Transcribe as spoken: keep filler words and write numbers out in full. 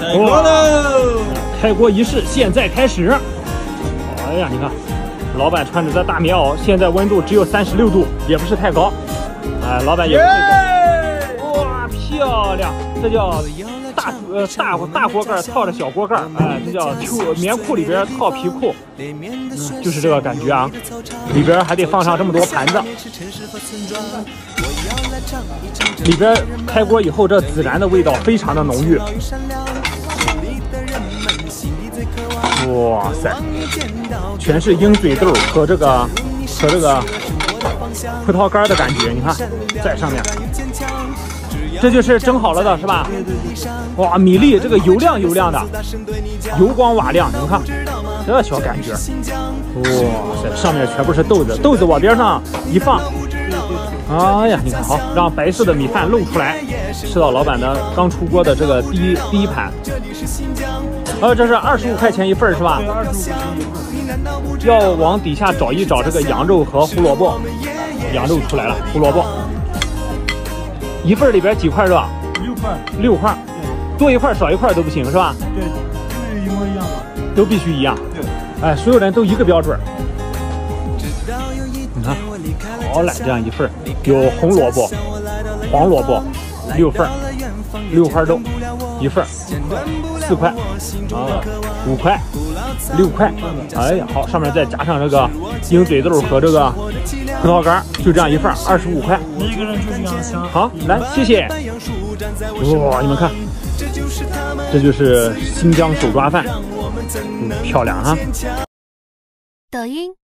开锅喽！ 开锅仪式现在开始。哎呀，你看，老板穿着这大棉袄，现在温度只有三十六度，也不是太高。哎，老板也不会哇，漂亮！这叫大呃大大锅盖套着小锅盖，哎，这叫秋棉裤里边套皮裤，嗯，就是这个感觉啊。里边还得放上这么多盘子。里边开锅以后，这孜然的味道非常的浓郁。哇塞，全是鹰嘴豆和这个和这个葡萄干的感觉，你看在上面，这就是蒸好了的是吧？哇，米粒这个油亮油亮的，油光瓦亮，你们看这小感觉，哇塞，上面全部是豆子，豆子往边上一放。哎呀，你看好，让白色的米饭露出来，吃到老板的刚出锅的这个第一第一盘。呃，这是二十五块钱一份是吧？要往底下找一找这个羊肉和胡萝卜，羊肉出来了，胡萝卜。一份里边几块肉？ 六块。六块。 多一块少一块都不行是吧？ 对，都一模一样吧？ 都必须一样。 对。 哎，所有人都一个标准。你看，好来这样一份，有红萝卜、黄萝卜，六份，六块肉，一份，四块，啊，五块，六块，哎呀，好，上面再加上这个鹰嘴豆和这个葡萄干，就这样一份，二十五块。 一个人就这样香。 好，来，谢谢。哇，你们看，这就是新疆手抓饭，嗯，漂亮啊。 抖音。